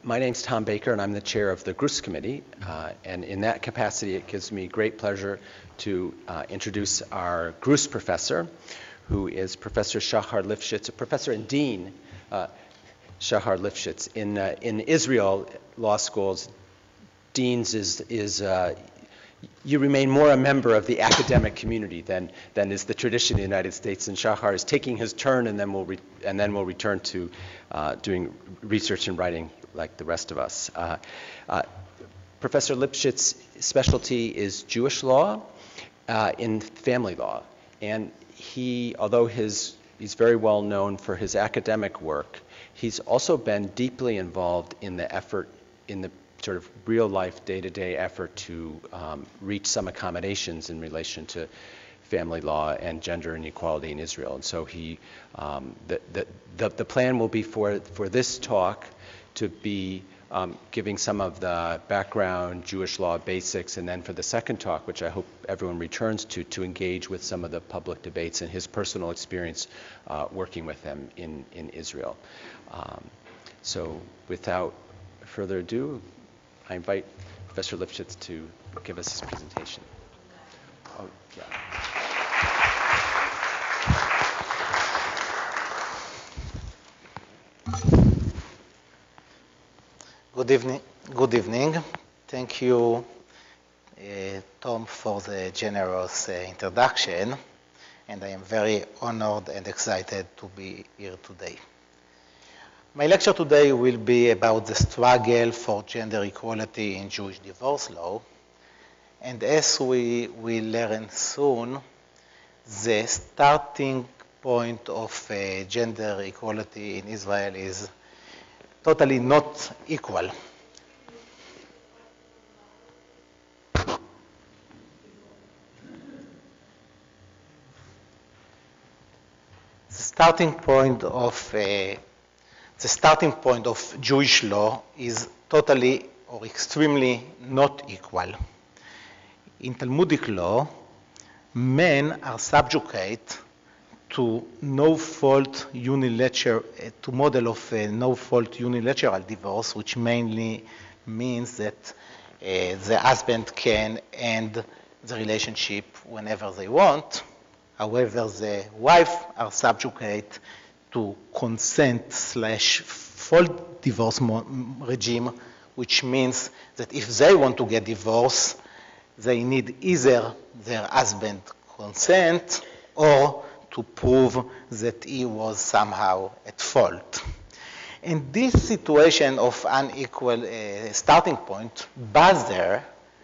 My name's Tom Baker, and I'm the chair of the Gruss committee. And in that capacity, it gives me great pleasure to introduce our Gruss professor, who is Professor Shahar Lifshitz, a professor and dean, Shahar Lifshitz. In Israel law schools, deans is you remain more a member of the academic community than is the tradition in the United States. And Shahar is taking his turn, and then we'll return to doing research and writing like the rest of us. Professor Lifshitz's specialty is Jewish law in family law, and although he's very well known for his academic work, he's also been deeply involved in the effort, in the sort of real-life, day-to-day effort to reach some accommodations in relation to family law and gender inequality in Israel. And so the plan will be for this talk to be giving some of the background Jewish law basics, and then for the second talk, which I hope everyone returns to engage with some of the public debates and his personal experience working with them in Israel. So without further ado, I invite Professor Lifshitz to give us his presentation. Oh, yeah. Good evening. Thank you, Tom, for the generous introduction, and I am very honored and excited to be here today. My lecture today will be about the struggle for gender equality in Jewish divorce law, and as we will learn soon, the starting point of gender equality in Israel is totally not equal. The starting point of Jewish law is totally or extremely not equal. In Talmudic law, men are subjugate to no-fault unilateral, to model of no-fault unilateral divorce, which mainly means that the husband can end the relationship whenever they want. However, the wife are subjugate to consent/fault divorce regime, which means that if they want to get divorced, they need either their husband consent or to prove that he was somehow at fault. And this situation of unequal starting point bother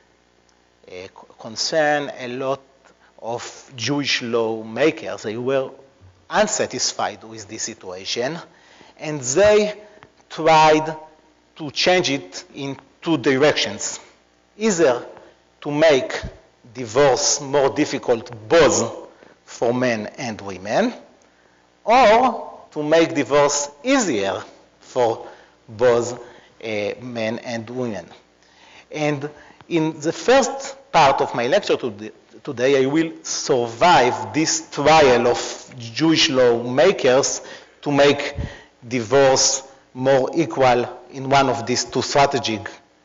concern a lot of Jewish lawmakers. They were unsatisfied with this situation, and they tried to change it in two directions. Either to make divorce more difficult both for men and women, or to make divorce easier for both men and women. And in the first part of my lecture today, I will survive this trial of Jewish lawmakers to make divorce more equal in one of these two strategies,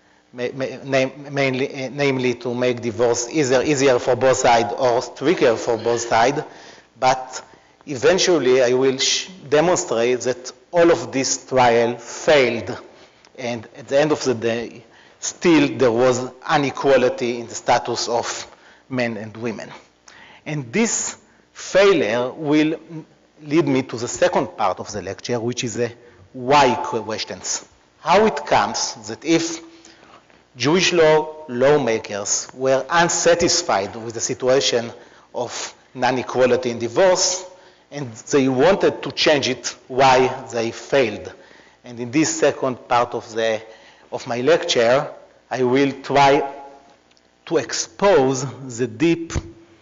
namely to make divorce either easier for both sides or stricter for both sides. But eventually, I will demonstrate that all of this trial failed, and at the end of the day, still there was inequality in the status of men and women. And this failure will lead me to the second part of the lecture, which is the why questions. How it comes that if Jewish lawmakers were unsatisfied with the situation of non-equality in divorce, and they wanted to change it, why they failed. And in this second part of my lecture, I will try to expose the deep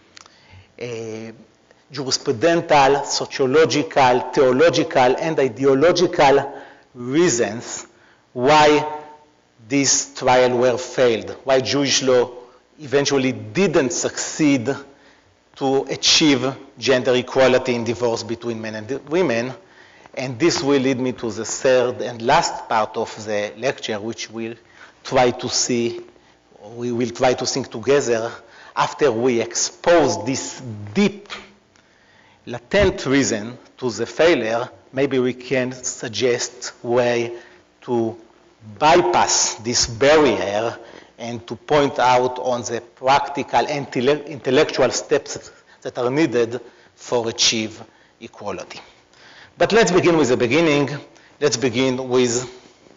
jurisprudential, sociological, theological, and ideological reasons why this trial were failed, why Jewish law eventually didn't succeed to achieve gender equality in divorce between men and women, And this will lead me to the third and last part of the lecture, which we'll try to see, we will try to think together after we expose this deep, latent reason to the failure. Maybe we can suggest a way to bypass this barrier and to point out on the practical intellectual steps that are needed for achieve equality. But let's begin with the beginning. Let's begin with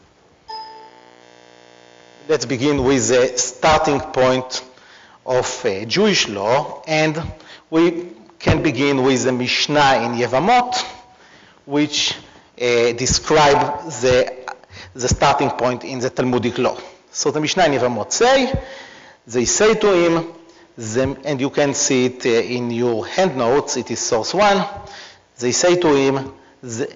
the starting point of Jewish law, and we can begin with the Mishnah in Yevamot, which describe the starting point in the Talmudic law. So the Mishnah in Yevamot they say to him, and you can see it in your handnotes, it is source 1, they say to him, the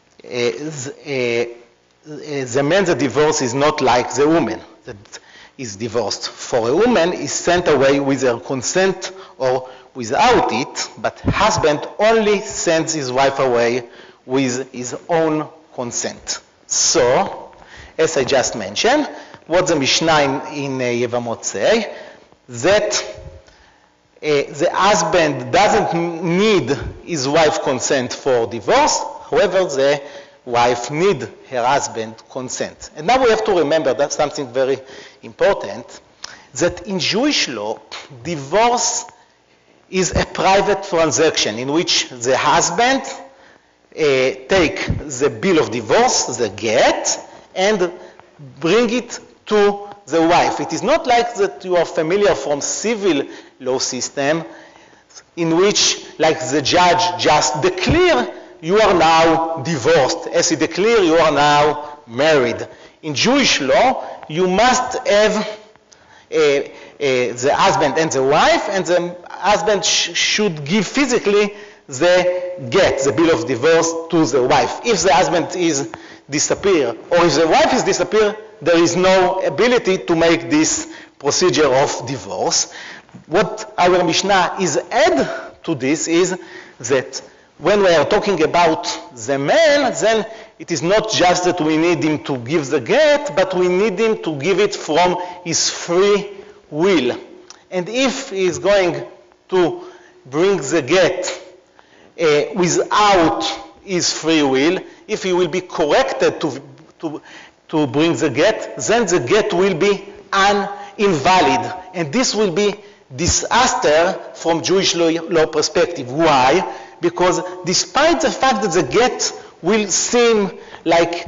man that divorced is not like the woman that is divorced. For a woman is sent away with her consent or without it, but husband only sends his wife away with his own consent. So, as I just mentioned, what the Mishnah in Yevamot say, that the husband doesn't need his wife's consent for divorce, however, the wife needs her husband's consent. And now we have to remember that something very important, that in Jewish law, divorce is a private transaction in which the husband take the bill of divorce, the get, and bring it to the wife. It is not like that you are familiar from civil law system in which, like the judge just declare you are now divorced. As he declare you are now married. In Jewish law, you must have the husband and the wife, and the husband should give physically the get, the bill of divorce, to the wife. If the husband is disappear, or if the wife is disappear, there is no ability to make this procedure of divorce. What our Mishnah is add to this is that when we are talking about the man, then it is not just that we need him to give the get, but we need him to give it from his free will. And if he is going to bring the get without his free will, if he will be corrected to bring the get, then the get will be invalid. And this will be disaster from Jewish law perspective. Why? Because despite the fact that the get will seem like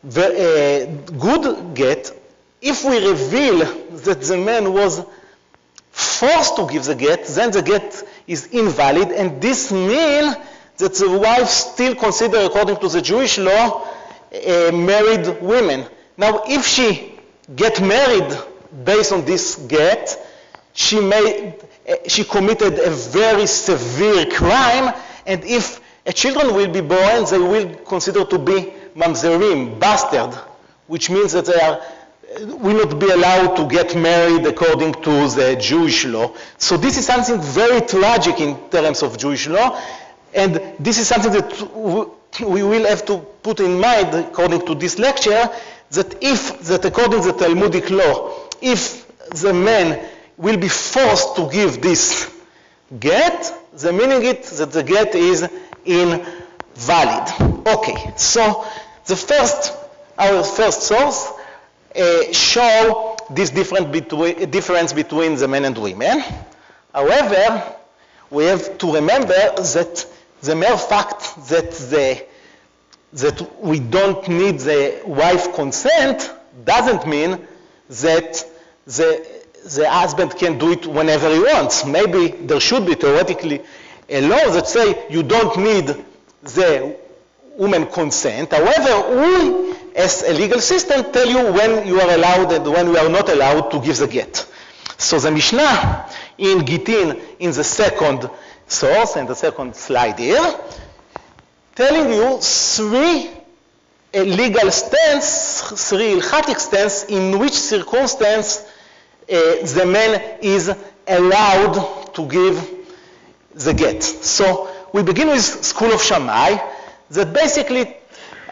good get, if we reveal that the man was forced to give the get, then the get is invalid, and this means that the wife still considered, according to the Jewish law, married women. Now, if she get married based on this get, she committed a very severe crime, and if a children will be born, they will consider to be mamzerim, bastard, which means that they will not be allowed to get married according to the Jewish law. So this is something very tragic in terms of Jewish law, and this is something that we will have to put in mind according to this lecture, that according to the Talmudic law, if the man will be forced to give this get, the meaning it that the get is invalid. Okay, so our first source show this difference between the men and women. However, we have to remember that the mere fact that we don't need the wife consent doesn't mean that the husband can do it whenever he wants. Maybe there should be theoretically a law that say you don't need the woman consent. However, we, as a legal system, tell you when you are allowed and when you are not allowed to give the get. So the Mishnah in Gittin, in the second source, and the second slide here, telling you three legal stance, three ilchatic stance, in which circumstance the man is allowed to give the get. So we begin with School of Shammai, that basically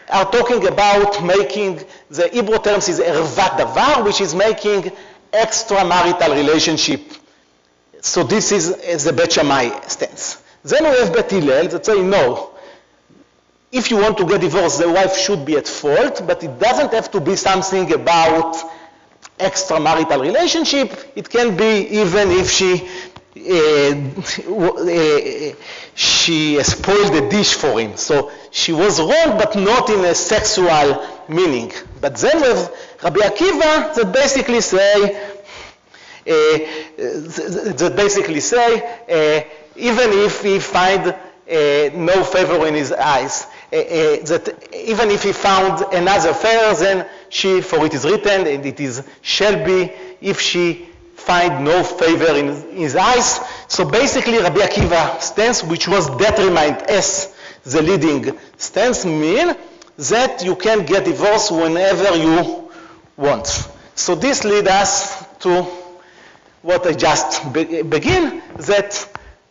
are talking about making, the Hebrew terms is ervat davar, which is making extramarital relationship. So this is the Bet Shammai stance. Then we have Bet Hillel that say, no, if you want to get divorced, the wife should be at fault, but it doesn't have to be something about extramarital relationship. It can be even if she spoiled the dish for him. So she was wrong, but not in a sexual meaning. But then we have Rabbi Akiva that basically say, even if he find no favor in his eyes, that even if he found another affair, then she, for it is written, and it is shall be, if she find no favor in his eyes. So basically Rabbi Akiva stance, which was determined as the leading stance, mean that you can get divorced whenever you want. So this leads us to what I just begin, that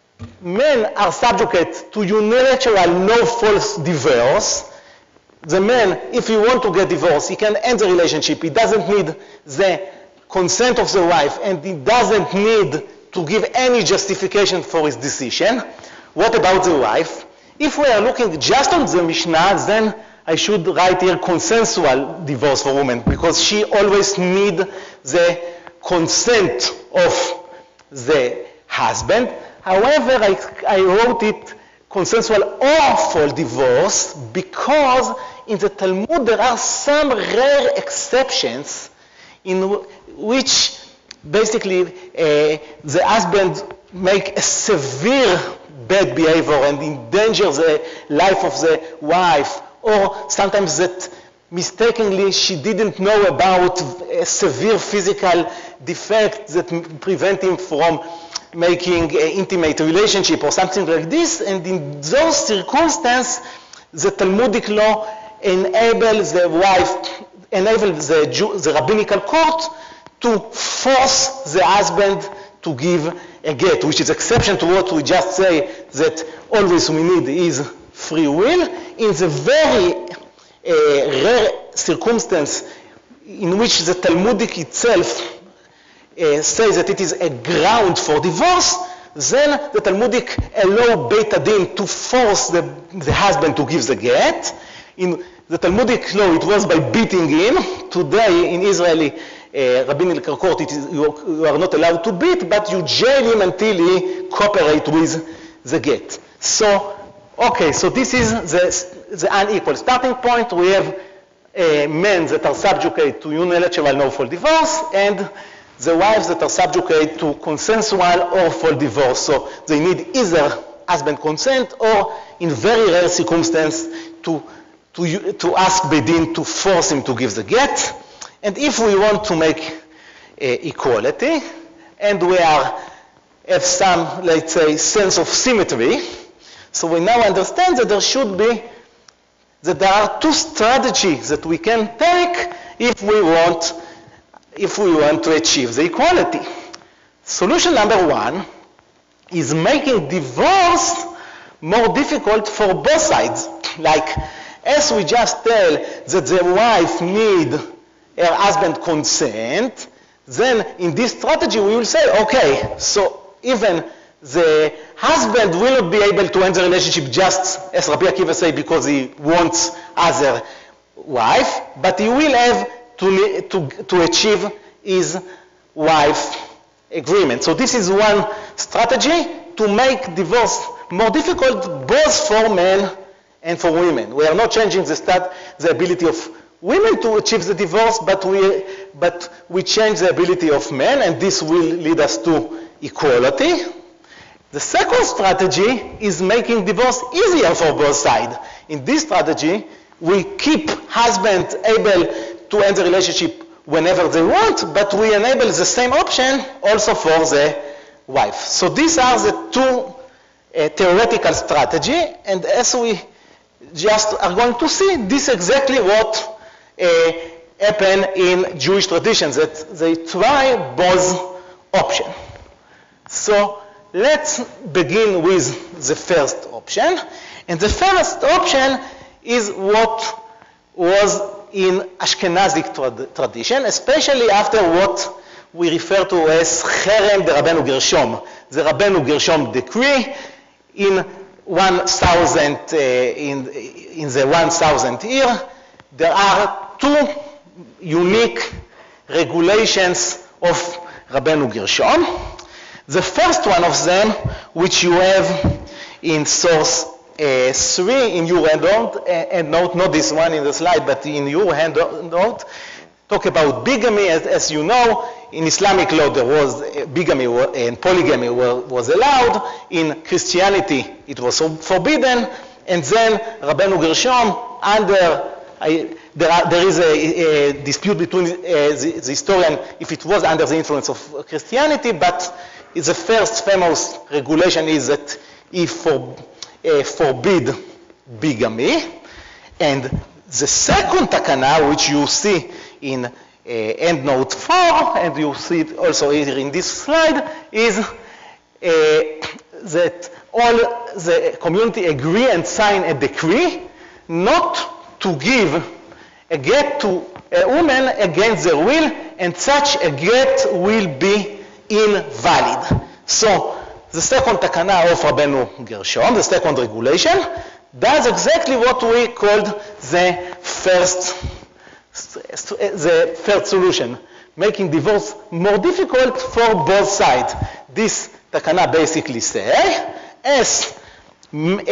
men are subject to unilateral no false divorce. The man, if he wants to get divorced, he can end the relationship. He doesn't need the consent of the wife, and he doesn't need to give any justification for his decision. What about the wife? If we are looking just on the Mishnah, then I should write here consensual divorce for women, because she always needs the consent of the husband. However, I wrote it consensual or full divorce because in the Talmud there are some rare exceptions in which basically the husband make a severe bad behavior and endanger the life of the wife, or sometimes that mistakenly she didn't know about a severe physical defect that prevent him from making an intimate relationship or something like this. And in those circumstances, the Talmudic law enables the wife, enables the rabbinical court to force the husband to give a get, which is exception to what we just say, that always we need is free will. In the very rare circumstance in which the Talmudic itself says that it is a ground for divorce, then the Talmudic allow Beit Adin to force the husband to give the get. In the Talmudic law, it was by beating him. Today, in Israeli rabbinical court, you are not allowed to beat, but you jail him until he cooperates with the get. So, okay, so this is the unequal starting point. We have men that are subject to unilateral no fault divorce, and the wives that are subject to consensual or full divorce. So they need either husband consent or, in very rare circumstances, to ask Bedin to force him to give the get. And if we want to make equality, and we have some, let's say, sense of symmetry, so we now understand that there are two strategies that we can take if we want to achieve the equality. Solution number one is making divorce more difficult for both sides. Like, as we just tell that the wife need her husband consent, then in this strategy we will say, okay, so even the husband will not be able to end the relationship just as Rabbi Akiva say because he wants other wife, but he will have to achieve his wife agreement. So this is one strategy to make divorce more difficult both for men and for women. We are not changing the ability of women to achieve the divorce, but we change the ability of men, and this will lead us to equality. The second strategy is making divorce easier for both sides. In this strategy, we keep husband able to end the relationship whenever they want, but we enable the same option also for the wife. So these are the two theoretical strategy, and as we just are going to see, this is exactly what happened in Jewish traditions, that they try both options. So let's begin with the first option. And the first option is what was in Ashkenazic tradition, especially after what we refer to as Cherem de Rabbeinu Gershom, the Rabbeinu Gershom decree in 1000 in the 1000th year. There are two unique regulations of Rabbeinu Gershom. The first one of them, which you have in source 3 in your handout, and note, not this one in the slide, but in your handout, talk about bigamy. As you know, in Islamic law there was bigamy and polygamy was allowed. In Christianity it was forbidden. And then Rabbeinu Gershom, there is a dispute between the historian if it was under the influence of Christianity, but the first famous regulation is that he forbid bigamy. And the second takana, which you see in endnote 4, and you see it also here in this slide, is that all the community agree and sign a decree not to give a get to a woman against their will, and such a get will be invalid. So the second takana of Rabbeinu Gershom, the second regulation, does exactly what we called the first solution, making divorce more difficult for both sides. This takana basically say, as women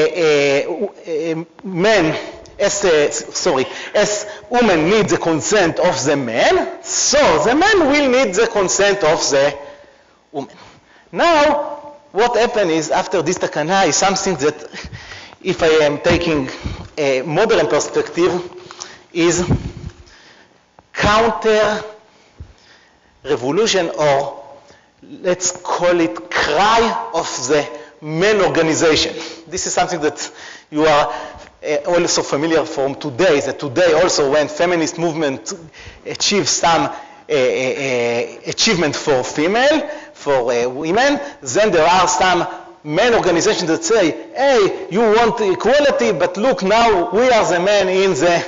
need the consent of the man, so the man will need the consent of the woman. Now, what happened is, after this takana is something that, if I am taking a modern perspective, is counter-revolution, or let's call it cry of the men organization. This is something that you are also familiar from today, that today also when feminist movement achieves some achievement for women, then there are some men organizations that say, hey, you want equality, but look, now we are the men in the,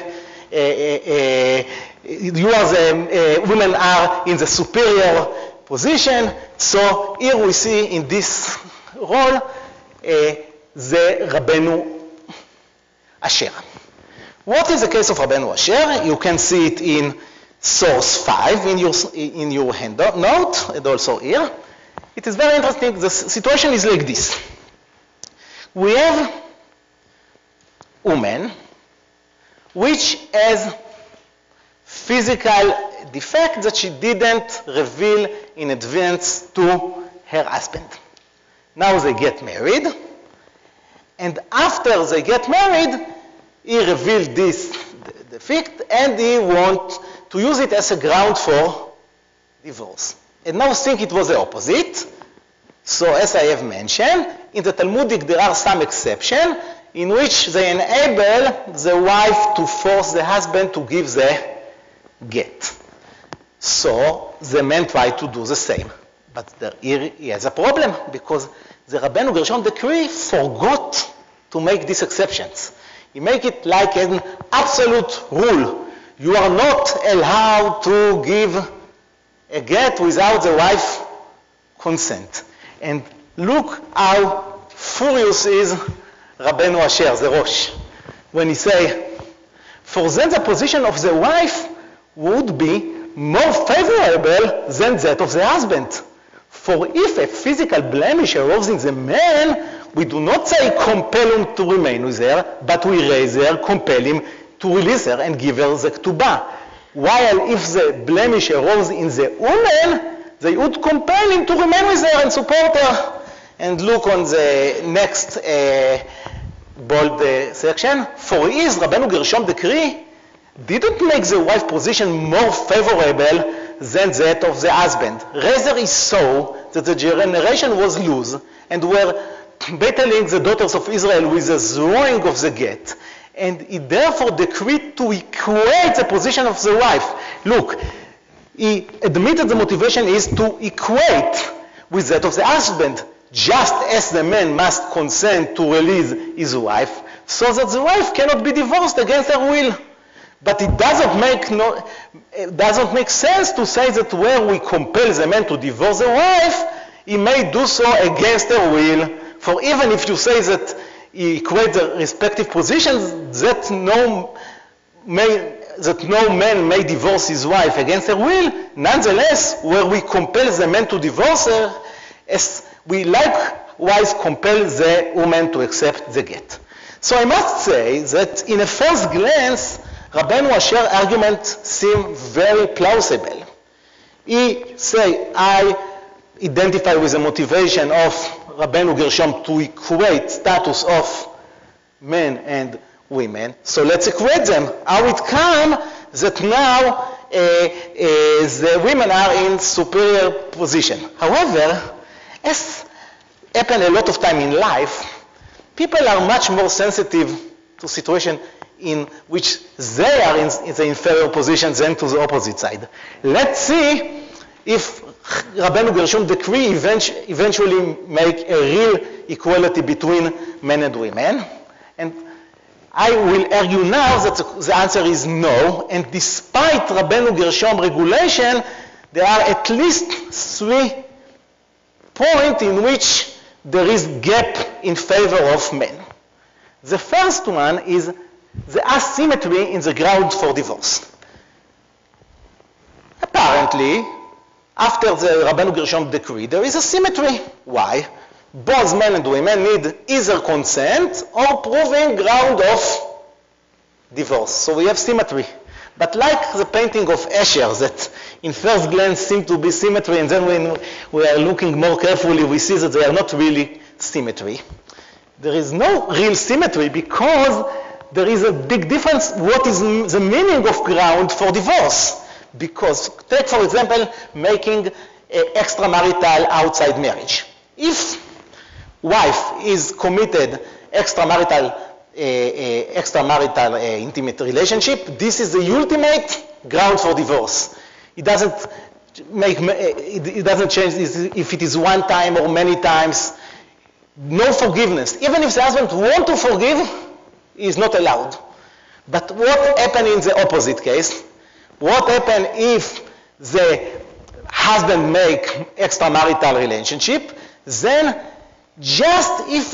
women are in the superior position. So here we see in this role the Rabbeinu Asher. What is the case of Rabbeinu Asher? You can see it in source 5 in your handout, and also here. It is very interesting. The situation is like this. We have woman which has physical defect that she didn't reveal in advance to her husband. Now they get married, and after they get married, he revealed this defect, and he wants to use it as a ground for divorce. And now think it was the opposite. So as I have mentioned, in the Talmudic there are some exceptions in which they enable the wife to force the husband to give the get. So the man tried to do the same. But here he has a problem, because the Rabbeinu Gershom decree forgot to make these exceptions. He make it like an absolute rule. You are not allowed to give a get without the wife's consent. And look how furious is Rabbeinu Asher, the Rosh, when he say, for then the position of the wife would be more favorable than that of the husband. For if a physical blemish arose in the man, we do not say compel him to remain with her, but we raise her, compel him to release her and give her the ketubah. While if the blemish arose in the woman, they would compel him to remain with her and support her. And look on the next bold section. For his Rabbeinu Gershom decree didn't make the wife's position more favorable than that of the husband. Rather, he saw that the generation was loose and were battling the daughters of Israel with the throwing of the get. And he therefore decreed to equate the position of the wife. Look, he admitted the motivation is to equate with that of the husband, just as the man must consent to release his wife, so that the wife cannot be divorced against her will. But it doesn't make sense to say that where we compel the man to divorce the wife, he may do so against her will. For even if you say that he equates the respective positions, that no man may divorce his wife against her will, nonetheless, where we compel the man to divorce her, as we likewise compel the woman to accept the get. So I must say that in a first glance, Rabbeinu Asher's argument seems very plausible. He say, I identify with the motivation of Rabbeinu Gershom to equate status of men and women. So let's equate them. How it comes that now the women are in superior position. However, as happens a lot of time in life, people are much more sensitive to situation in which they are in the inferior position than to the opposite side. Let's see if Rabbeinu Gershom decree eventually make a real equality between men and women. And I will argue now that the answer is no. And despite Rabbeinu Gershom regulation, there are at least 3 points in which there is gap in favor of men. The first one is the asymmetry in the ground for divorce. Apparently, after the Rabbeinu Gershom decree, there is a symmetry. Why? Both men and women need either consent or proving ground of divorce. So we have symmetry. But like the painting of Escher, that in first glance seem to be symmetry, and then when we are looking more carefully, we see that they are not really symmetry. There is no real symmetry because there is a big difference what is the meaning of ground for divorce. Because, take for example, making extramarital outside marriage. If wife is committed extramarital intimate relationship, this is the ultimate ground for divorce. It doesn't change if it is one time or many times. No forgiveness. Even if the husband wants to forgive, he is not allowed. But what happens in the opposite case? What happens if the husband make extramarital relationship? Then just if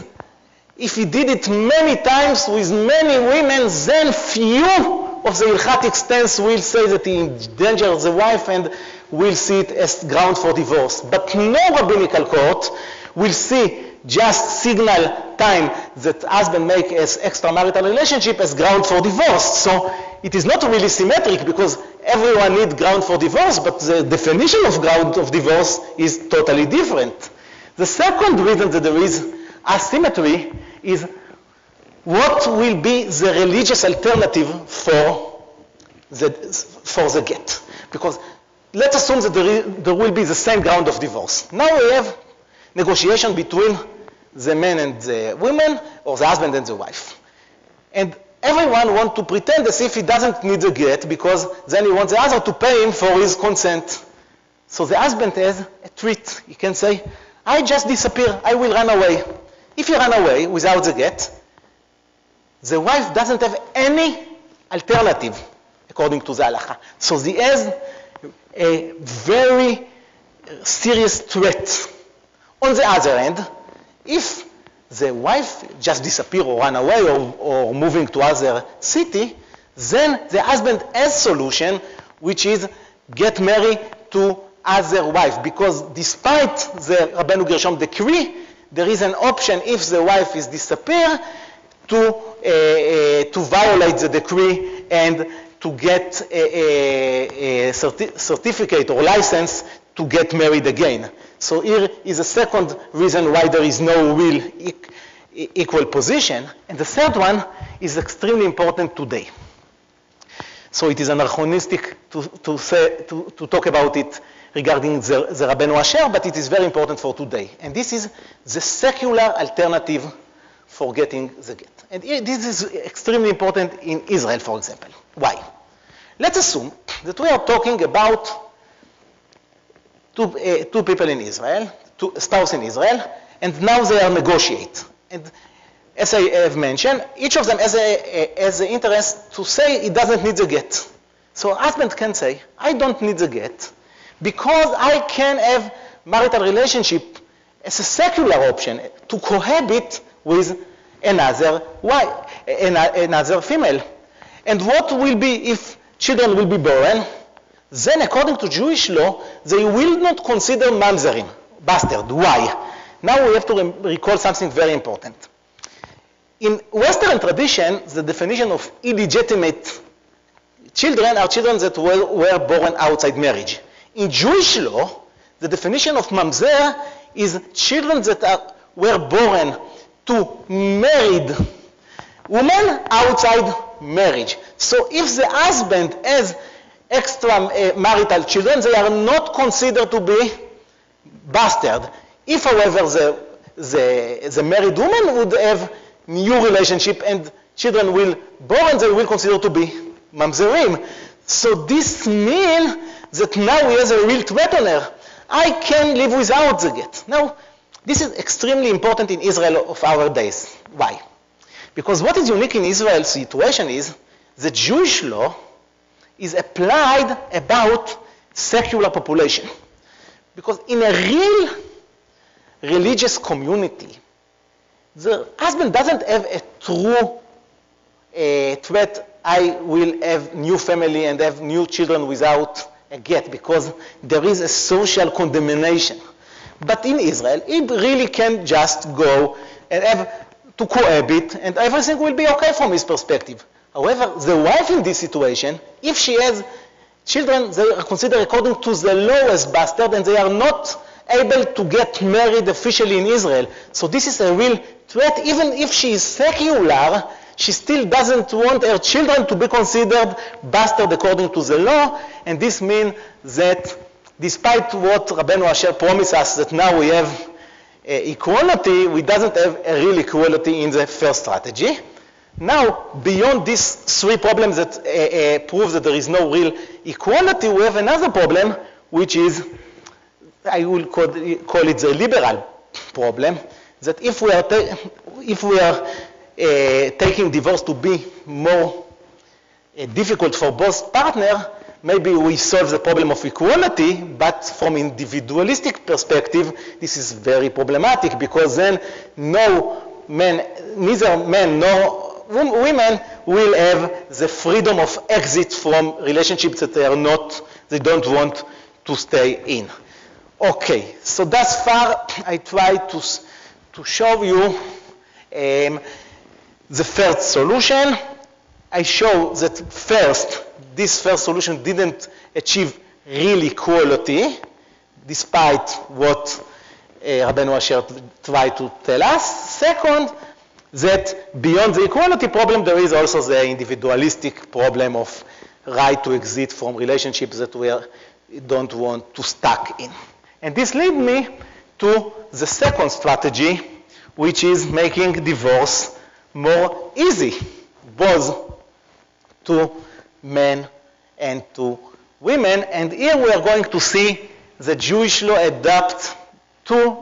he did it many times with many women, then few of the Ilchatic stance will say that he endangers the wife and will see it as ground for divorce. But no rabbinical court will see just signal time that husband make as extramarital relationship as ground for divorce. So it is not really symmetric because everyone needs ground for divorce, but the definition of ground of divorce is totally different. The second reason that there is asymmetry is what will be the religious alternative for the get. Because let's assume that there will be the same ground of divorce. Now we have negotiation between the men and the women, or the husband and the wife. And everyone wants to pretend as if he doesn't need the get because then he wants the other to pay him for his consent. So the husband has a treat. He can say, I just disappear, I will run away. If he run away without the get, the wife doesn't have any alternative according to the halacha. So he has a very serious threat. On the other hand, if the wife just disappear or run away or moving to other city, then the husband has solution, which is get married to other wife. Because despite the Rabbeinu Gershom decree, there is an option if the wife is disappear to violate the decree and to get a certificate or license to get married again. So here is a second reason why there is no real equal position. And the third one is extremely important today. So it is anachronistic to talk about it regarding the Rabbeinu Asher, but it is very important for today. And this is the secular alternative for getting the get. And this is extremely important in Israel, for example. Why? Let's assume that we are talking about two people in Israel, two spouses in Israel, and now they are negotiate. And as I have mentioned, each of them has the interest to say it doesn't need the get. So husband can say, I don't need the get because I can have marital relationship as a secular option to cohabit with another female. And what will be if children will be born? Then according to Jewish law, they will not consider mamzerim, bastard. Why? Now we have to recall something very important. In Western tradition, the definition of illegitimate children are children that were born outside marriage. In Jewish law, the definition of mamzer is children that were born to married women outside marriage. So if the husband has extramarital children, they are not considered to be bastard. If, however, the married woman would have new relationship and children will born, they will consider to be mamzerim. So this means that now he has a real threat on her. I can live without the get. Now, this is extremely important in Israel of our days. Why? Because what is unique in Israel's situation is the Jewish law is applied about secular population. Because in a real religious community, the husband doesn't have a true threat, I will have new family and have new children without a get, because there is a social condemnation. But in Israel, he really can just go and have to cohabit, and everything will be okay from his perspective. However, the wife in this situation, if she has children, they are considered according to the law as bastard, and they are not able to get married officially in Israel. So this is a real threat. Even if she is secular, she still doesn't want her children to be considered bastard according to the law, and this means that despite what Rabbeinu Asher promised us that now we have equality, we doesn't have a real equality in the first strategy. Now, beyond these three problems that prove that there is no real equality, we have another problem, which is, I will call it the liberal problem, that if we are taking divorce to be more difficult for both partners, maybe we solve the problem of equality, but from individualistic perspective, this is very problematic, because then neither men nor women will have the freedom of exit from relationships that they don't want to stay in. Okay, so thus far I try to show you the first solution. I show that this first solution didn't achieve real equality, despite what Rabbeinu Asher tried to tell us. Second, that beyond the equality problem, there is also the individualistic problem of right to exit from relationships that we don't want to stuck in. And this leads me to the second strategy, which is making divorce more easy, both to men and to women. And here we are going to see the Jewish law adopt two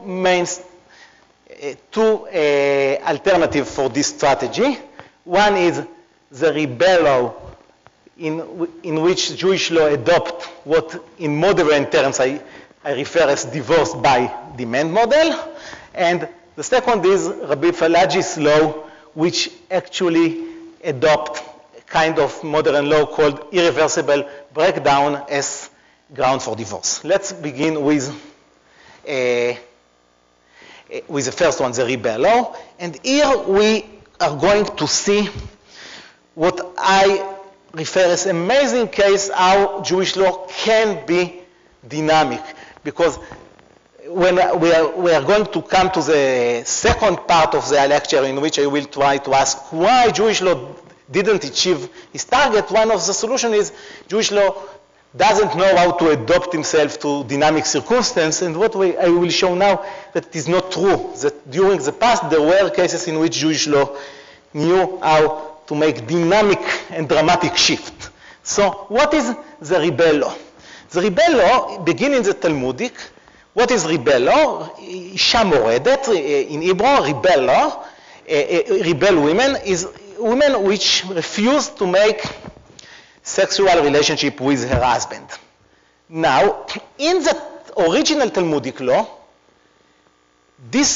alternatives for this strategy. One is the rebel law, in which Jewish law adopt what in modern terms I refer as divorce by demand model. And the second is Rabbi Falagi's law, which actually adopt kind of modern law called irreversible breakdown as ground for divorce. Let's begin with the first one, the rebel law. And here we are going to see what I refer as amazing case how Jewish law can be dynamic. Because when we are going to come to the second part of the lecture, in which I will try to ask why Jewish law didn't achieve its target, one of the solutions is Jewish law doesn't know how to adapt himself to dynamic circumstances. And what I will show now that it is not true, that during the past there were cases in which Jewish law knew how to make dynamic and dramatic shift. So what is the rebel law? The rebel law begins in the Talmudic. What is rebel law? Isha moredet, in Hebrew, rebel law rebel women is women which refuse to make sexual relationship with her husband. Now, in the original Talmudic law, the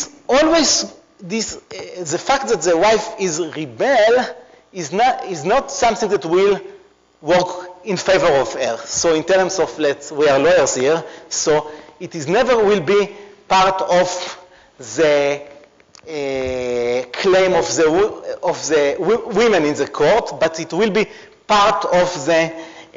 fact that the wife is rebel is not something that will work in favor of her. So in terms of, we are lawyers here, so it is never will be part of the claim of the women in the court, but it will be part of the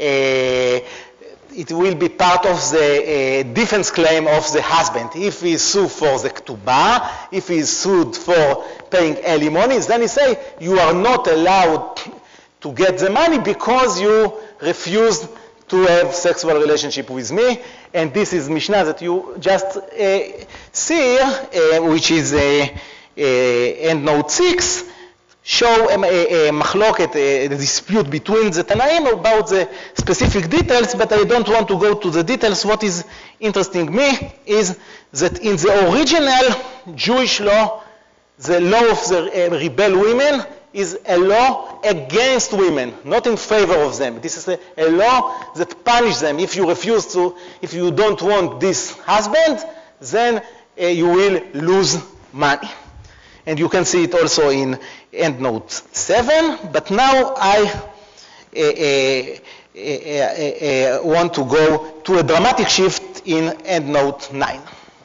defense claim of the husband. If he is sued for the ketubah, if he is sued for paying alimony, then he say, you are not allowed to get the money because you refused to have sexual relationship with me. And this is Mishnah that you just see here, which is endnote 6, show a machloket, a dispute between the Tanaim about the specific details, but I don't want to go to the details. What is interesting me is that in the original Jewish law, the law of the rebel women is a law against women, not in favor of them. This is a law that punishes them. If you refuse to, if you don't want this husband, then you will lose money. And you can see it also in endnote 7. But now I want to go to a dramatic shift in endnote 9.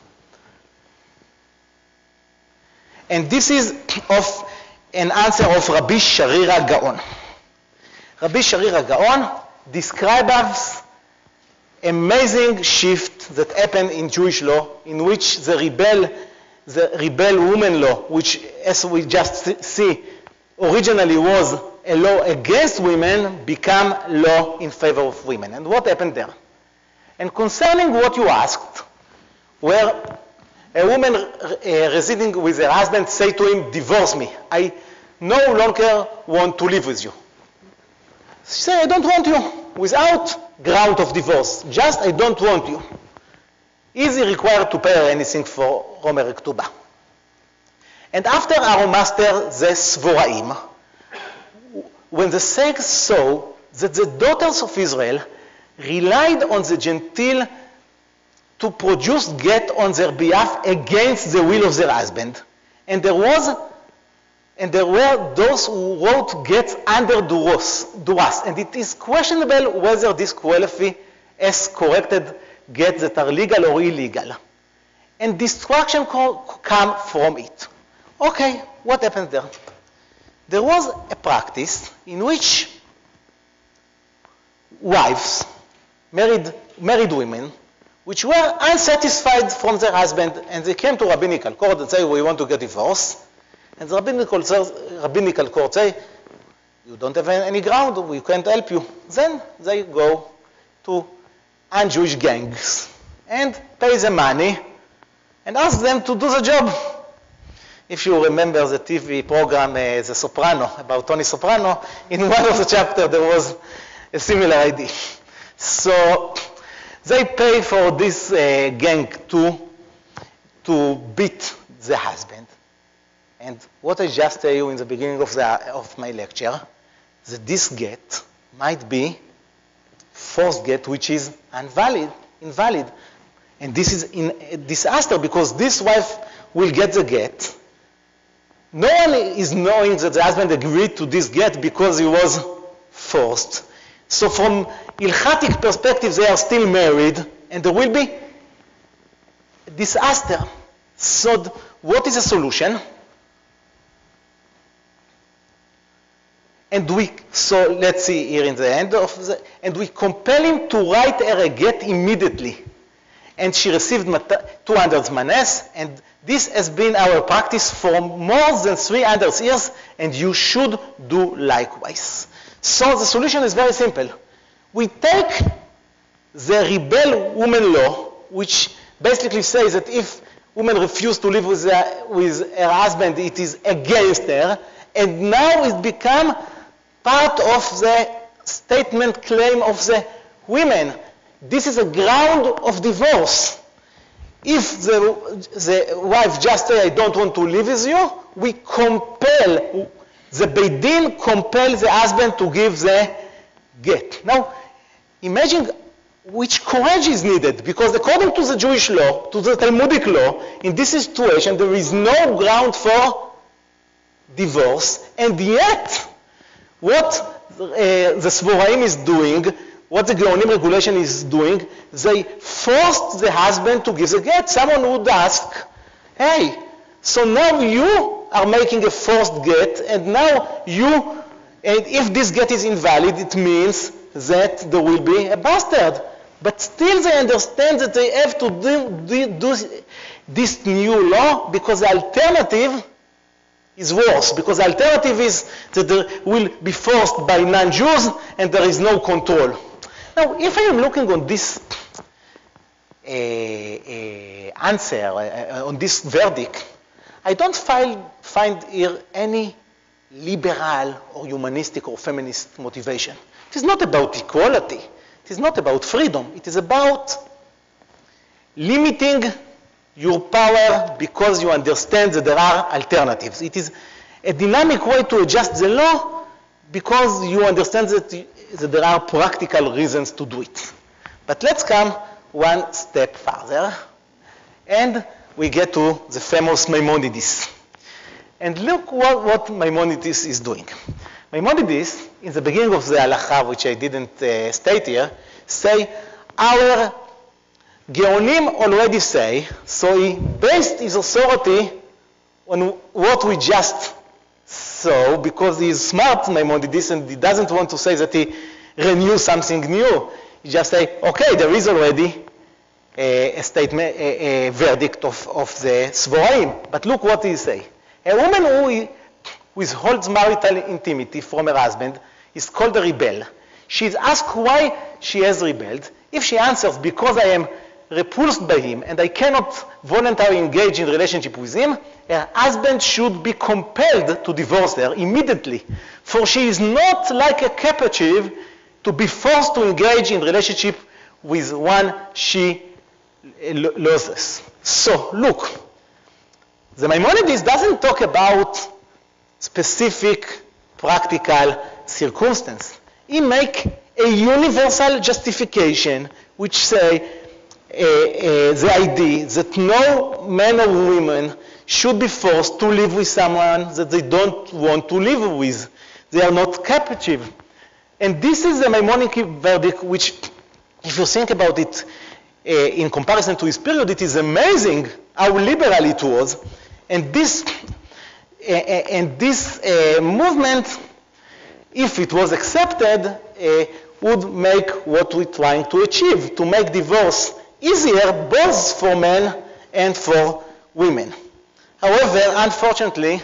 And this is of an answer of Rabbi Sharira Gaon. Rabbi Sharira Gaon describes amazing shift that happened in Jewish law, in which the rebel woman law, which, as we just see, originally was a law against women, became law in favor of women. And what happened there? And concerning what you asked, where a woman residing with her husband say to him, divorce me. I no longer want to live with you. She say, I don't want you, without ground of divorce. Just, I don't want you. Is he required to pay her anything for Romer Ketubah? And after our master, the Svoraim, when the sages saw that the daughters of Israel relied on the Gentile to produce get on their behalf against the will of their husband, and there were those who wrote gets under duras, and it is questionable whether this qualify as corrected gets that are legal or illegal. And destruction come from it. Okay, what happened there? There was a practice in which wives, married women, which were unsatisfied from their husband, and they came to rabbinical court and say, we want to get divorced. And the rabbinical court say, you don't have any ground, we can't help you. Then they go to un-Jewish gangs and pay the money and ask them to do the job. If you remember the TV program, The Soprano, about Tony Soprano, in one of the chapters there was a similar idea. So they pay for this gang to beat the husband. And what I just tell you in the beginning of my lecture, that this get might be forced get, which is invalid. And this is a disaster, because this wife will get the get. No one is knowing that the husband agreed to this get because he was forced. So from Ilchatic perspective, they are still married, and there will be a disaster. So what is the solution? So let's see here in the end and we compel him to write her a get immediately. And she received 200 manes, and this has been our practice for more than 300 years, and you should do likewise. So the solution is very simple. We take the rebel woman law, which basically says that if woman refuses to live with her husband, it is against her, and now it become part of the statement claim of the women. This is a ground of divorce. if the wife just say, I don't want to live with you, we compel, the Beit Din compels the husband to give the get. Now, imagine which courage is needed, because according to the Jewish law, to the Talmudic law, in this situation, there is no ground for divorce, and yet, what the Svoraim is doing, what the Geonim regulation is doing, they forced the husband to give the get. Someone would ask, hey, so now you are making a forced get, and now and if this get is invalid, it means that there will be a bastard. But still they understand that they have to do this new law, because the alternative is worse, because the alternative is that they will be forced by non-Jews and there is no control. Now, if I am looking on this answer, on this verdict, I don't find here any liberal or humanistic or feminist motivation. It is not about equality. It is not about freedom. It is about limiting your power because you understand that there are alternatives. It is a dynamic way to adjust the law because you understand that there are practical reasons to do it. But let's come one step further, and we get to the famous Maimonides. And look what Maimonides is doing. Maimonides, in the beginning of the halacha, which I didn't state here, say, our Geonim already say, so he based his authority on what we just saw, because he is smart, Maimonides, and he doesn't want to say that he renew something new. He just say, okay, there is already a statement, a verdict of the Svoraim. But look what he say. A woman who withholds marital intimity from her husband is called a rebel. She is asked why she has rebelled. If she answers, because I am repulsed by him and I cannot voluntarily engage in relationship with him, her husband should be compelled to divorce her immediately. For she is not like a captive to be forced to engage in relationship with one she loses. So, look, the Maimonides doesn't talk about specific practical circumstance. He make a universal justification which say the idea that no man or woman should be forced to live with someone that they don't want to live with. They are not captive. And this is the Maimonic verdict, which, if you think about it in comparison to his period, it is amazing how liberal it was. And this movement, if it was accepted, would make what we're trying to achieve, to make divorce easier both for men and for women. However, unfortunately,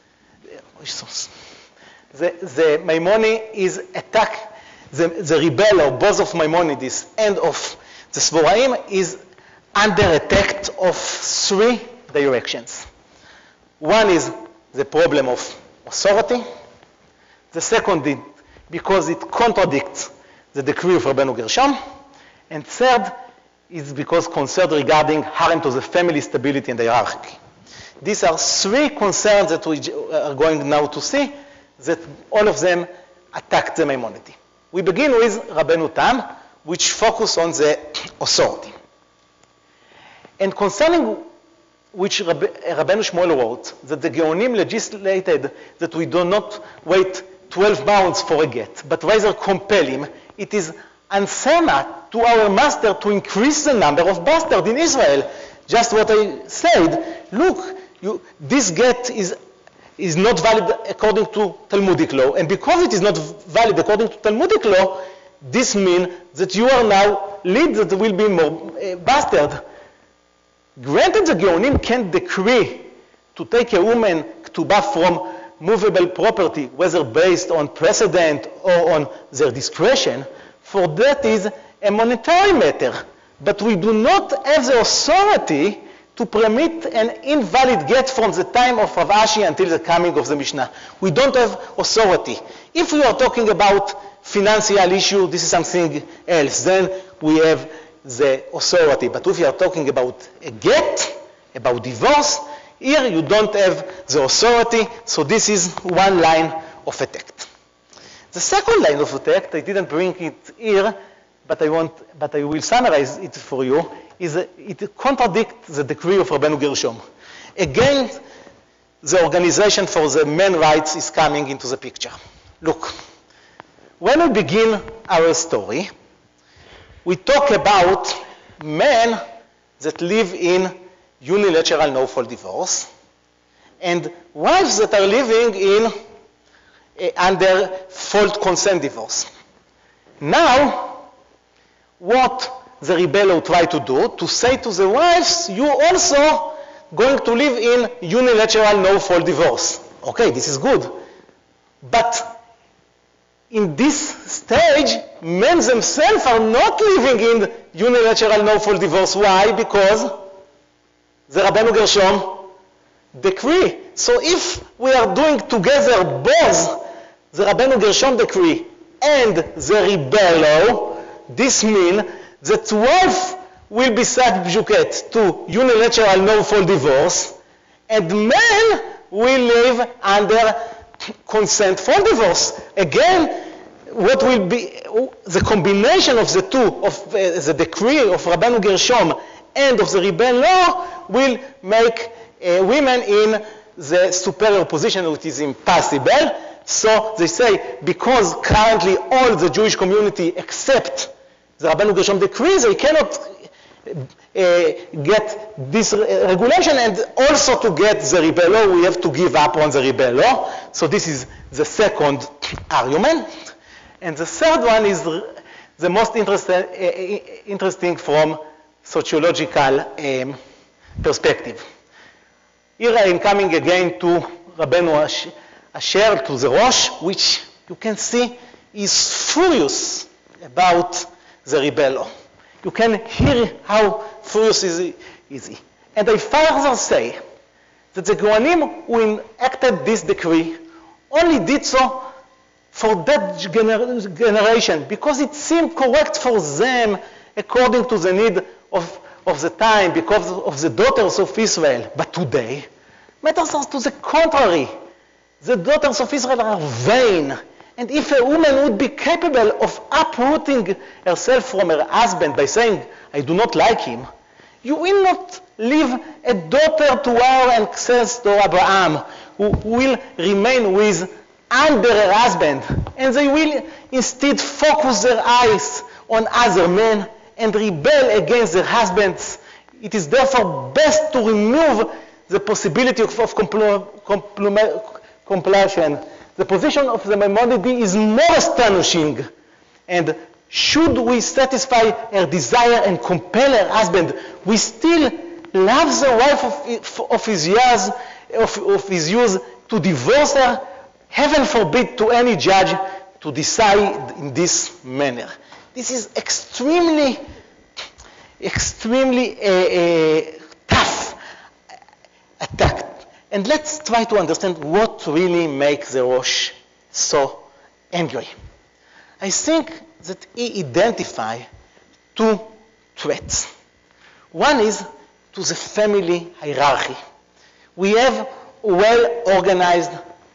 the Maimonides attack, the rebel, or both of Maimonides and of the Svoraim, is under attack of three directions. One is the problem of authority. The second, because it contradicts the decree of Rabbeinu Gershom. And third is because concerned regarding harm to the family stability and hierarchy. These are three concerns that we are going now to see, that all of them attack the Maimonides. We begin with Rabbeinu Tam, which focus on the authority. And concerning which Rabbeinu Shmuel wrote, that the Geonim legislated that we do not wait 12 months for a get, but rather compel him, it is anathema to our master to increase the number of bastards in Israel. Just what I said, look, this get is not valid according to Talmudic law, and because it is not valid according to Talmudic law, this means that you are now lead that there will be more bastard. Granted, the Geonim can decree to take a woman to buy from movable property, whether based on precedent or on their discretion, for that is a monetary matter. But we do not have the authority to permit an invalid get from the time of Rav Ashi until the coming of the Mishnah. We don't have authority. If we are talking about financial issue, this is something else. Then we have the authority. But if you are talking about a get, about divorce, here you don't have the authority, so this is one line of a text. The second line of a text, I didn't bring it here, but I will summarize it for you, is it contradicts the decree of Rabbeinu Gershom. Again, the Organization for the Men's Rights is coming into the picture. Look, when we begin our story, we talk about men that live in unilateral no-fault divorce and wives that are living in under fault consent divorce. Now, what the rebel try to do, to say to the wives, you also going to live in unilateral no-fault divorce. Okay, this is good. But in this stage, men themselves are not living in unilateral no-fault divorce. Why? Because the Rabbeinu Gershom decree. So if we are doing together both the Rabbeinu Gershom decree and the rebel law, this means that wife will be subject to unilateral no-fault divorce and men will live under consent for divorce. Again, what will be the combination of the two, of the decree of Rabbeinu Gershom and of the rebel law, will make women in the superior position, which is impossible. So they say, because currently all the Jewish community accept the Rabbeinu Gershom decree, they cannot get this regulation, and also to get the rebel law, we have to give up on the rebel law. So this is the second argument. And the third one is the most interesting from sociological perspective. Here I am coming again to Rabbeinu Asher, to the Rosh, which you can see is furious about the rebel law. You can hear how furious is he. And I further say that the Gohanim who enacted this decree only did so for that generation because it seemed correct for them according to the need of the time, because of the daughters of Israel. But today, matters are to the contrary. The daughters of Israel are vain. And if a woman would be capable of uprooting herself from her husband by saying, I do not like him, you will not leave a daughter to our ancestor Abraham, who will remain with under her husband, and they will instead focus their eyes on other men and rebel against their husbands. It is therefore best to remove the possibility of compulsion. The position of the Maimonides is more astonishing. And should we satisfy her desire and compel her husband, we still love the wife of his youth to divorce her. Heaven forbid to any judge to decide in this manner. This is extremely tough attack. And let's try to understand what really makes the Rosh so angry. I think that he identifies two threats. One is to the family hierarchy. We have well-organized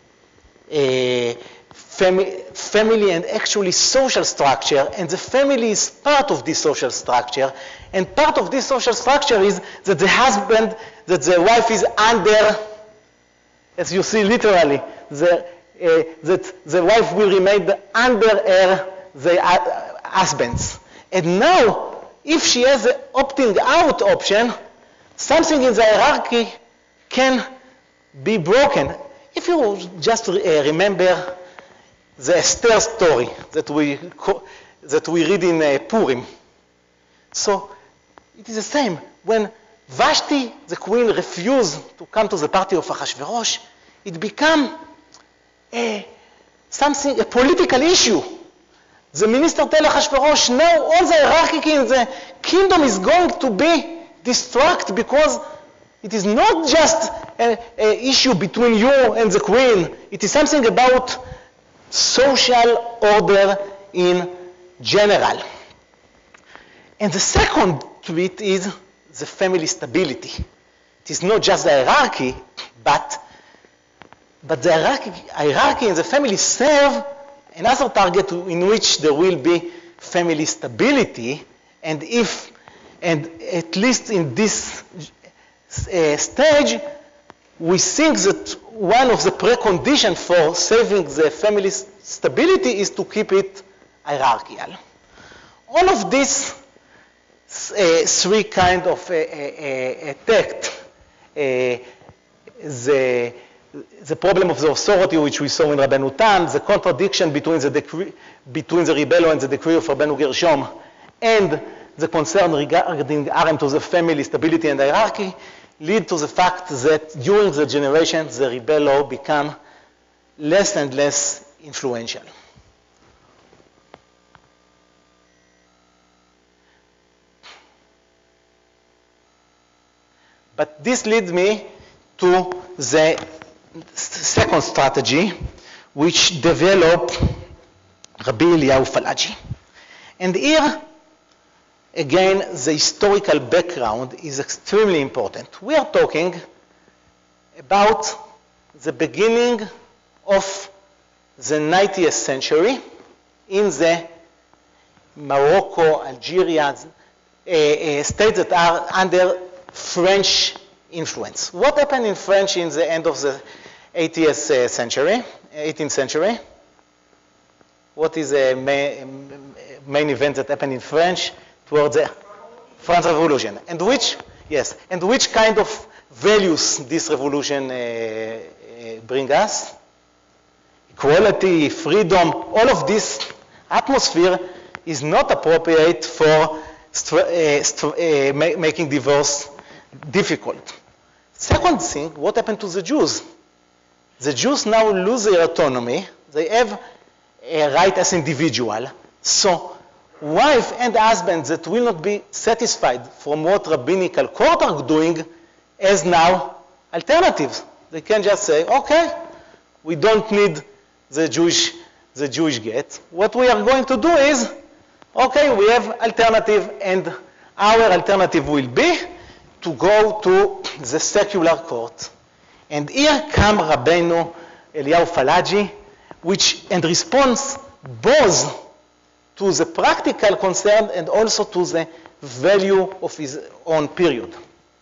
family and actually social structure, and the family is part of this social structure, and part of this social structure is that the wife is under, as you see literally, that the wife will remain under the husbands. And now, if she has the opting out option, something in the hierarchy can be broken. If you just remember the Esther story that we read in Purim. So it is the same. When Vashti, the queen, refused to come to the party of Achashverosh, it became a political issue. The minister tell Achashverosh, now all the hierarchy in the kingdom is going to be destroyed because it is not just an issue between you and the queen. It is something about social order in general. And the second tweet is the family stability. It is not just the hierarchy, but the hierarchy in the family serve another target in which there will be family stability, and at least in this stage, we think that one of the preconditions for saving the family stability is to keep it hierarchical. All of these three kind of attacked the problem of the authority, which we saw in Rabbeinu Tam, the contradiction between the Ribello and the decree of Rabbeinu Gershom, and the concern regarding harm to the family stability and hierarchy, lead to the fact that during the generation, the Ribello become less and less influential. But this leads me to the second strategy, which developed Rabbi Eliyahu Falaji. And here, again, the historical background is extremely important. We are talking about the beginning of the 90th century in the Morocco, Algeria, states that are under French influence. What happened in French in the end of the 18th century? What is the main event that happened in French towards the French Revolution? And which kind of values this revolution bring us? Equality, freedom, all of this atmosphere is not appropriate for making divorce difficult. Second thing, what happened to the Jews? The Jews now lose their autonomy. They have a right as individual. So wife and husband that will not be satisfied from what rabbinical court are doing as now alternatives. They can just say, okay, we don't need the Jewish get. What we are going to do is, okay, we have alternative, and our alternative will be to go to the secular court. And here comes Rabbeinu Eliyahu Falaji, which in response both to the practical concern and also to the value of his own period.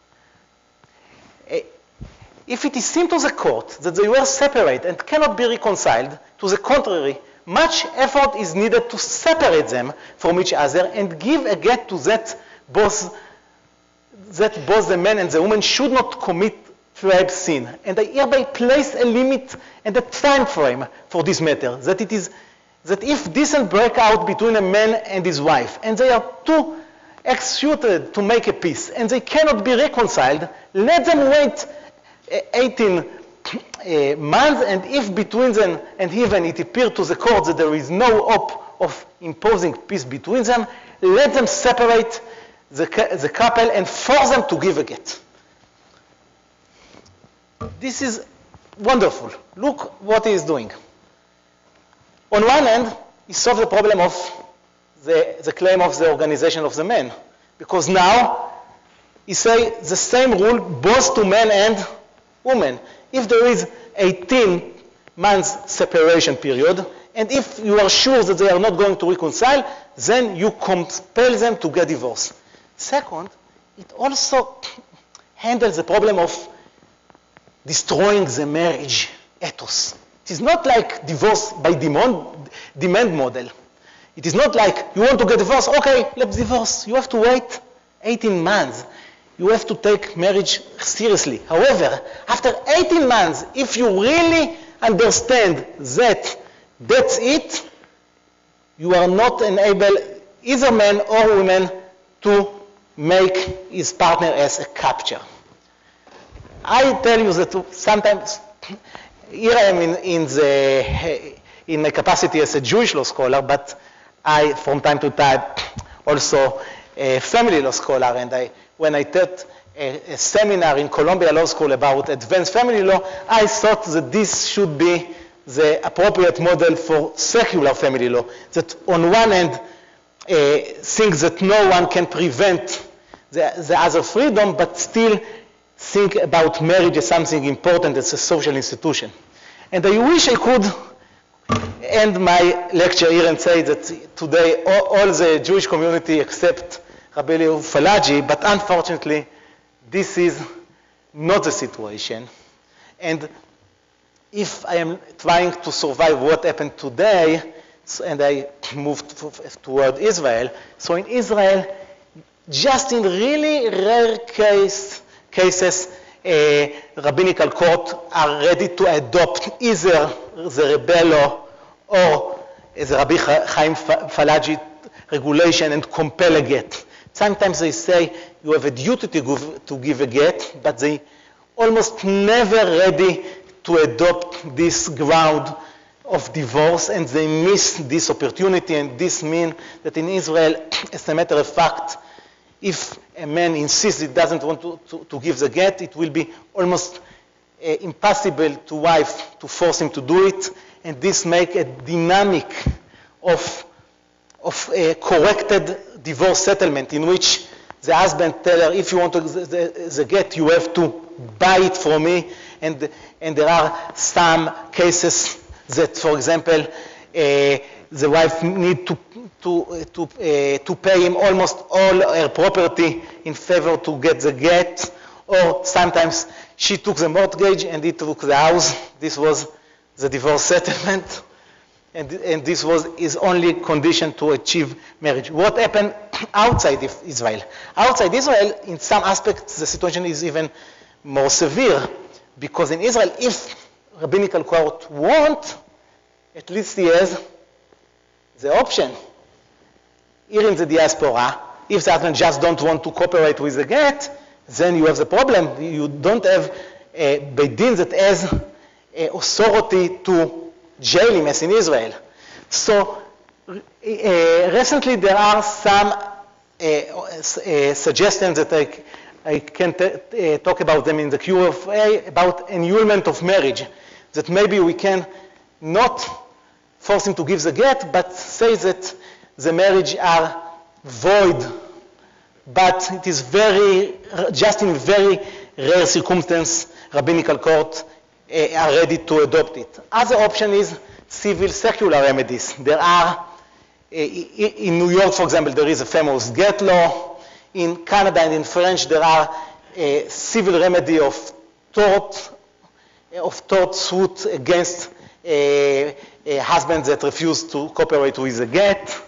If it is seen to the court that they were separate and cannot be reconciled, to the contrary, much effort is needed to separate them from each other and give a get to that both the man and the woman should not commit tribe sin. And I hereby place a limit and a time frame for this matter, that if decent break out between a man and his wife, and they are too excited to make a peace, and they cannot be reconciled, let them wait 18 months, and if between them and even it appears to the court that there is no hope of imposing peace between them, let them separate the couple and force them to give a get. This is wonderful. Look what he is doing. On one hand, he solved the problem of the claim of the organization of the men, because now he say the same rule both to men and women. If there is 18 months separation period, and if you are sure that they are not going to reconcile, then you compel them to get divorced. Second, it also handles the problem of destroying the marriage ethos. It is not like divorce by demand model. It is not like you want to get divorced, okay, let's divorce. You have to wait 18 months. You have to take marriage seriously. However, after 18 months, if you really understand that that's it, you are not enabled, either man or woman, to make his partner as a capture. I tell you that sometimes, here I am in my capacity as a Jewish law scholar, but I, from time to time, also a family law scholar, and when I taught a seminar in Columbia Law School about advanced family law, I thought that this should be the appropriate model for secular family law. That on one hand, think that no one can prevent the other freedom, but still think about marriage as something important, as a social institution. And I wish I could end my lecture here and say that today all the Jewish community except Rabbi Falaji, but unfortunately this is not the situation. And if I am trying to survive what happened today, and I moved toward Israel, so in Israel, just in really rare cases, rabbinical court are ready to adopt either the Rebello or the Rabbi Chaim Falaji regulation and compel a get. Sometimes they say you have a duty to give a get, but they almost never ready to adopt this ground of divorce, and they miss this opportunity, and this means that in Israel, as a matter of fact, if a man insists he doesn't want to give the get, it will be almost impossible to wife to force him to do it, and this makes a dynamic of a corrected divorce settlement in which the husband tells her, if you want the get, you have to buy it from me, and there are some cases that, for example, the wife need to pay him almost all her property in favor to get the get, or sometimes she took the mortgage and he took the house. This was the divorce settlement, and this was his only condition to achieve marriage. What happened outside Israel? Outside Israel, in some aspects, the situation is even more severe, because in Israel, if rabbinical court won't, at least he has the option. Here in the diaspora, if the husband just don't want to cooperate with the get, then you have the problem. You don't have a Beit Din that has authority to jail him as in Israel. So recently there are some suggestions that I can talk about them in the QFA about annulment of marriage, that maybe we can not force him to give the get, but say that the marriage are void, but it is just in very rare circumstance, rabbinical court are ready to adopt it. Other option is civil secular remedies. There are, in New York, for example, there is a famous get law. In Canada and in French, there are a civil remedy of tort suit against husbands that refuse to cooperate with the get.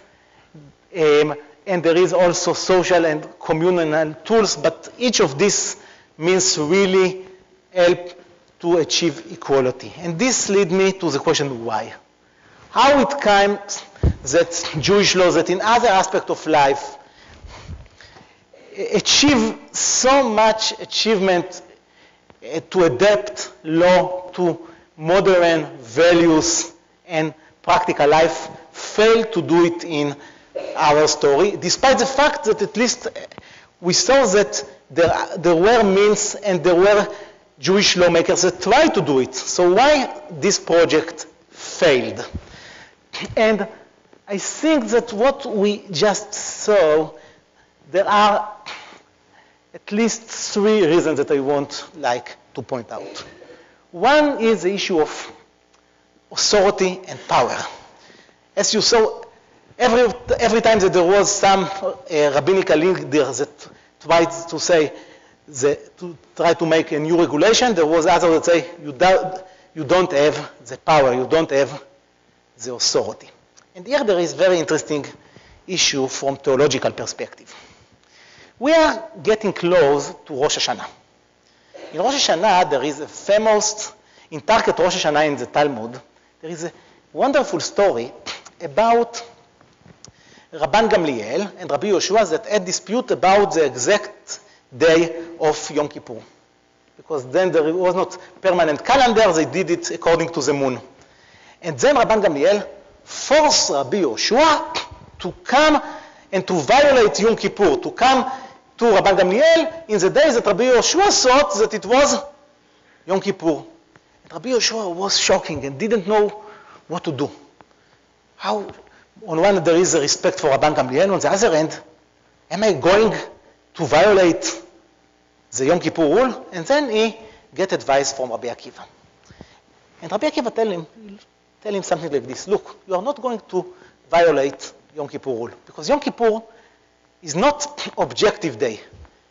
And there is also social and communal tools, but each of these means really help to achieve equality. And this leads me to the question why. How it comes that Jewish law, that in other aspects of life, achieve so much achievement to adapt law to modern values and practical life, fail to do it in our story, despite the fact that at least we saw that there were means and there were Jewish lawmakers that tried to do it. So why this project failed? And I think that what we just saw, there are at least three reasons that I want to point out. One is the issue of authority and power. As you saw, every time that there was some rabbinical leader that tried to say, to try to make a new regulation, there was others that say, you don't have the power, you don't have the authority. And here there is very interesting issue from theological perspective. We are getting close to Rosh Hashanah. In Rosh Hashanah, there is a famous, in Target Rosh Hashanah in the Talmud, there is a wonderful story about Rabban Gamliel and Rabbi Yoshua that had dispute about the exact day of Yom Kippur. Because then there was not permanent calendar, they did it according to the moon. And then Rabban Gamliel forced Rabbi Yoshua to come and to violate Yom Kippur, to come to Rabban Gamliel in the day that Rabbi Yoshua thought that it was Yom Kippur. And Rabbi Yoshua was shocking and didn't know what to do. on one there is a respect for Rabban Gamliel, on the other end, am I going to violate the Yom Kippur rule? And then he get advice from Rabbi Akiva. And Rabbi Akiva tell him something like this: look, you are not going to violate Yom Kippur rule, because Yom Kippur is not objective day.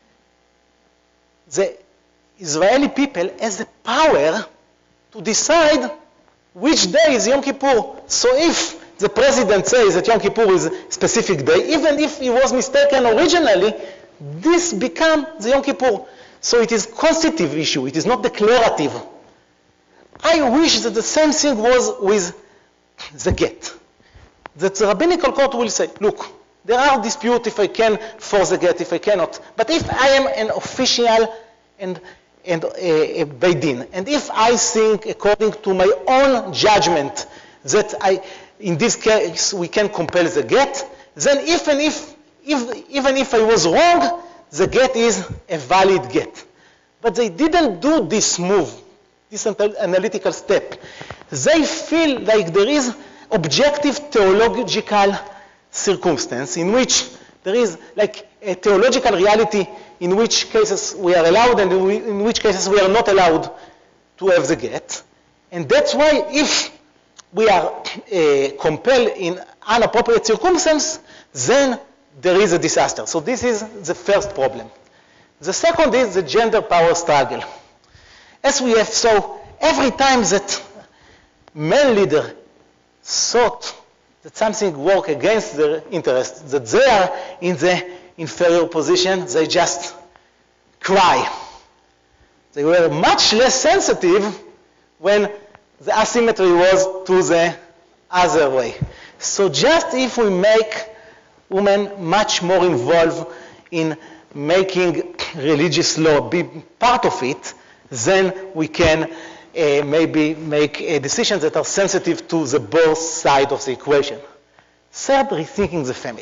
The Israeli people has the power to decide which day is Yom Kippur. So if the president says that Yom Kippur is a specific day, even if he was mistaken originally, this becomes the Yom Kippur. So it is constitutive issue, it is not declarative. I wish that the same thing was with the get. That the rabbinical court will say, look, there are disputes if I can force the get, if I cannot. But if I am an official and a Beit Din, and if I think according to my own judgment that in this case we can compel the get, then even if I was wrong, the get is a valid get. But they didn't do this move, this analytical step. They feel like there is objective theological circumstance in which there is like a theological reality in which cases we are allowed and in which cases we are not allowed to have the get. And that's why if we are compelled in inappropriate circumstances, then there is a disaster. So this is the first problem. The second is the gender power struggle. As we have saw, every time that male leader thought that something worked against their interest, that they are in the inferior position, they just cry. They were much less sensitive when the asymmetry was to the other way. So just if we make women much more involved in making religious law be part of it, then we can maybe make decisions that are sensitive to the both sides of the equation. Third, rethinking the family.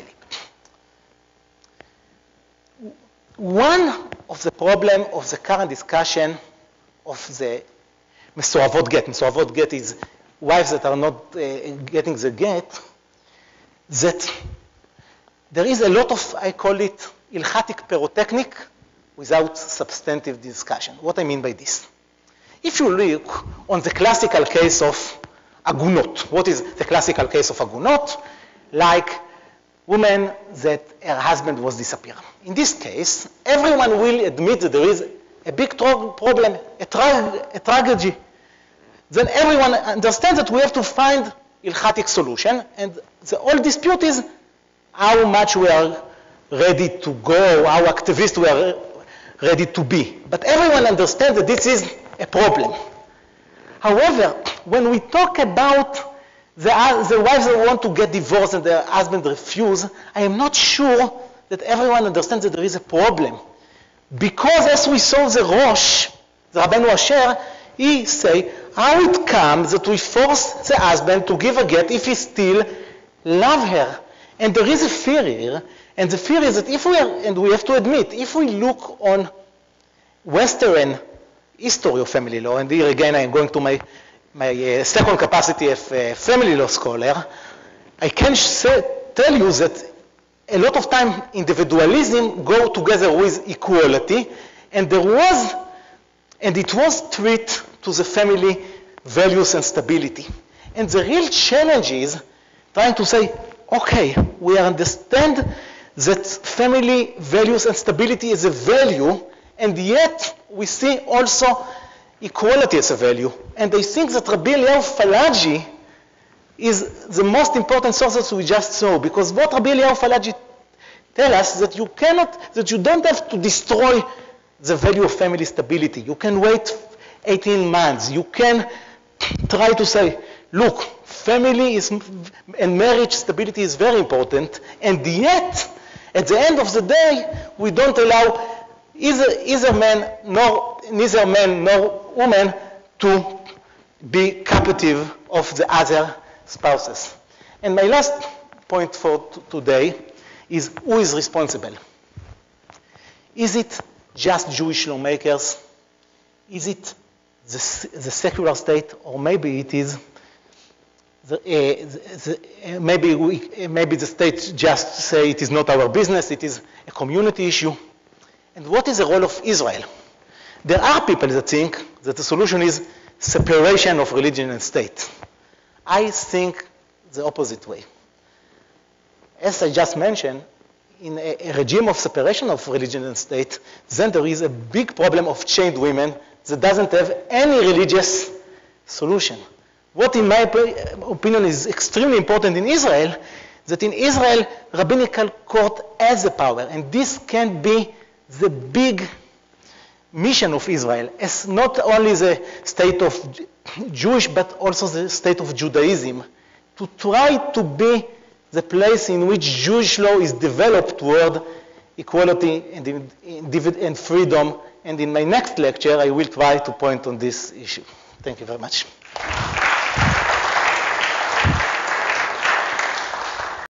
One of the problems of the current discussion of the Mesoravot get, Mesoravot get is wives that are not getting the get, that there is a lot of, I call it, ilchatic pyrotechnic without substantive discussion. What I mean by this? If you look on the classical case of agunot, what is the classical case of agunot? Like woman that her husband was disappeared. In this case, everyone will admit that there is a big problem, a tragedy. Then everyone understands that we have to find ilchatic solution, and the whole dispute is how much we are ready to go, how activist we are ready to be. But everyone understands that this is a problem. However, when we talk about the wives that want to get divorced and their husband refuse, I am not sure that everyone understands that there is a problem. Because as we saw the Rosh, the Rabbeinu Asher, he say, how it comes that we force the husband to give a get if he still love her? And there is a fear here, and the fear is that if we are, and we have to admit, if we look on Western history of family law, and here again I am going to my second capacity of family law scholar, I can tell you that a lot of time individualism go together with equality, and it was treated to the family values and stability. And the real challenge is trying to say, okay, we understand that family values and stability is a value, and yet we see also equality as a value. And I think that Rabbi Eliyahu Falaji is the most important source that we just saw, because what Rabbi Eliyahu Falaji tells us that you don't have to destroy the value of family stability. You can wait 18 months. You can try to say, look, family and marriage stability is very important, and yet, at the end of the day, we don't allow neither man nor woman to be captive of the other spouses. And my last point for today is who is responsible? Is it just Jewish lawmakers? Is it the secular state? Or maybe it is maybe the state just say it is not our business, it is a community issue. And what is the role of Israel? There are people that think that the solution is separation of religion and state. I think the opposite way. As I just mentioned, in a regime of separation of religion and state, then there is a big problem of chained women that doesn't have any religious solution. What, in my opinion, is extremely important in Israel, that in Israel, rabbinical court has the power, and this can be the big mission of Israel, as not only the state of Jewish, but also the state of Judaism, to try to be the place in which Jewish law is developed toward equality and freedom. And in my next lecture, I will try to point on this issue. Thank you very much.